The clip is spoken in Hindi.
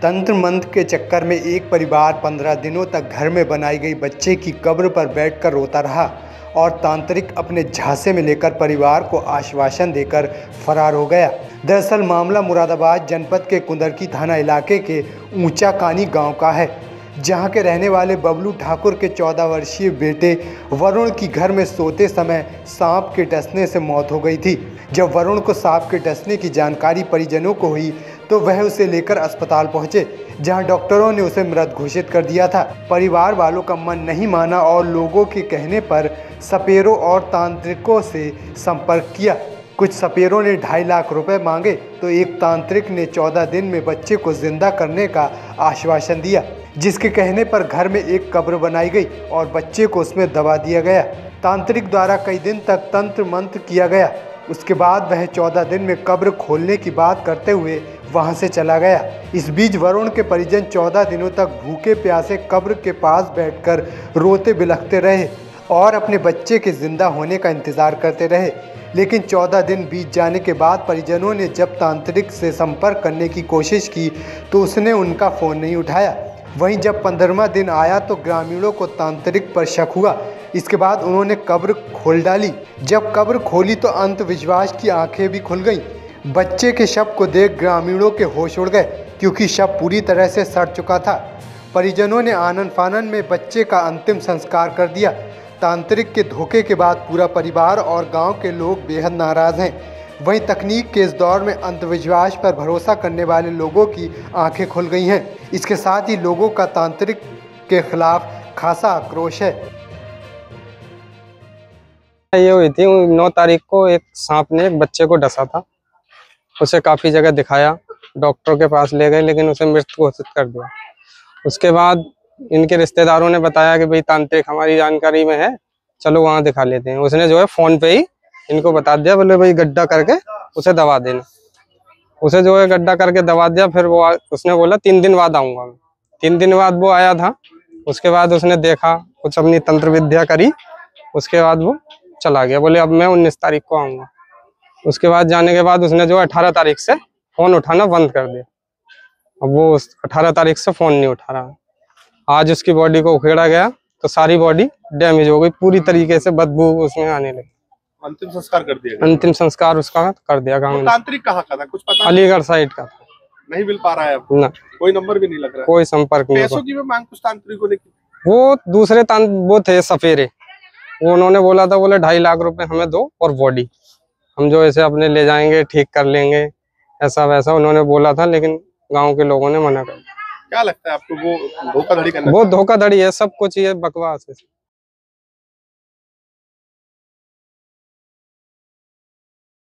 तंत्र मंत्र के चक्कर में एक परिवार 15 दिनों तक घर में बनाई गई बच्चे की कब्र पर बैठकर रोता रहा और तांत्रिक अपने झांसे में लेकर परिवार को आश्वासन देकर फरार हो गया। दरअसल मामला मुरादाबाद जनपद के कुंदरकी थाना इलाके के ऊंचा कानी गांव का है, जहां के रहने वाले बबलू ठाकुर के 14 वर्षीय बेटे वरुण की घर में सोते समय सांप के डसने से मौत हो गई थी। जब वरुण को सांप के डसने की जानकारी परिजनों को हुई तो वह उसे लेकर अस्पताल पहुंचे, जहां डॉक्टरों ने उसे मृत घोषित कर दिया था। परिवार वालों का मन नहीं माना और लोगों के कहने पर सपेरों और तांत्रिकों से संपर्क किया। कुछ सपेरों ने 2.5 लाख रुपए मांगे तो एक तांत्रिक ने 14 दिन में बच्चे को जिंदा करने का आश्वासन दिया, जिसके कहने पर घर में एक कब्र बनाई गई और बच्चे को उसमें दबा दिया गया। तांत्रिक द्वारा कई दिन तक तंत्र मंत्र किया गया। उसके बाद वह 14 दिन में कब्र खोलने की बात करते हुए वहां से चला गया। इस बीच वरुण के परिजन 14 दिनों तक भूखे प्यासे कब्र के पास बैठकर रोते बिलखते रहे और अपने बच्चे के जिंदा होने का इंतजार करते रहे। लेकिन 14 दिन बीत जाने के बाद परिजनों ने जब तांत्रिक से संपर्क करने की कोशिश की तो उसने उनका फ़ोन नहीं उठाया। वहीं जब 15वां दिन आया तो ग्रामीणों को तांत्रिक पर शक हुआ। इसके बाद उन्होंने कब्र खोल डाली। जब कब्र खोली तो अंधविश्वास की आंखें भी खुल गईं। बच्चे के शव को देख ग्रामीणों के होश उड़ गए, क्योंकि शव पूरी तरह से सड़ चुका था। परिजनों ने आनन फानन में बच्चे का अंतिम संस्कार कर दिया। तांत्रिक के धोखे के बाद पूरा परिवार और गांव के लोग बेहद नाराज हैं। वहीं तकनीक के इस दौर में अंधविश्वास पर भरोसा करने वाले लोगों की आंखें खुल गई हैं। इसके साथ ही लोगों का तांत्रिक के खिलाफ खासा आक्रोश है। ये हुई थी 9 तारीख को, एक सांप ने एक बच्चे को डसा था। उसे काफी जगह दिखाया, डॉक्टर के पास ले गए, लेकिन उसे मृत घोषित कर दिया। उसके बाद इनके रिश्तेदारों ने बताया कि भाई तांत्रिक हमारी जानकारी में है, चलो वहां दिखा लेते हैं। उसने जो है फोन पे ही इनको बता दिया, बोले भाई गड्ढा करके उसे दबा देना। उसे जो है गड्ढा करके दबा दिया। फिर वो उसने बोला 3 दिन बाद आऊंगा। 3 दिन बाद वो आया था। उसके बाद उसने देखा, कुछ अपनी तंत्र विद्या करी, उसके बाद वो चला गया। बोले अब मैं 19 तारीख को आऊंगा। उसके बाद जाने के बाद उसने जो 18 तारीख से फोन उठाना बंद कर दिया। अब वो 18 तारीख से फोन नहीं उठा रहा। आज उसकी बॉडी को उखेड़ा गया तो सारी बॉडी डैमेज हो गई, पूरी तरीके से बदबू उसमें आने लगी। अंतिम संस्कार कर दिया? अंतिम संस्कार उसका कर दिया गाँव में। तांत्रिक कहाँ का था कुछ पता? अलीगढ़ साइड का था। नहीं मिल पा रहा है अब? ना, कोई नंबर भी नहीं लग रहा, कोई संपर्क नहीं। पैसों की भी मांग कुछ तांत्रिकों ने की? वो दूसरे वो थे सफेरे, वो उन्होंने बोला था, बोले 2.5 लाख रुपए हमें दो और बॉडी हम जो ऐसे अपने ले जाएंगे, ठीक कर लेंगे, ऐसा वैसा उन्होंने बोला था। लेकिन गांव के लोगों ने मना कर दिया। क्या लगता है आपको वो धोखाधड़ी करना? वो धोखाधड़ी है, सब कुछ ये बकवास है।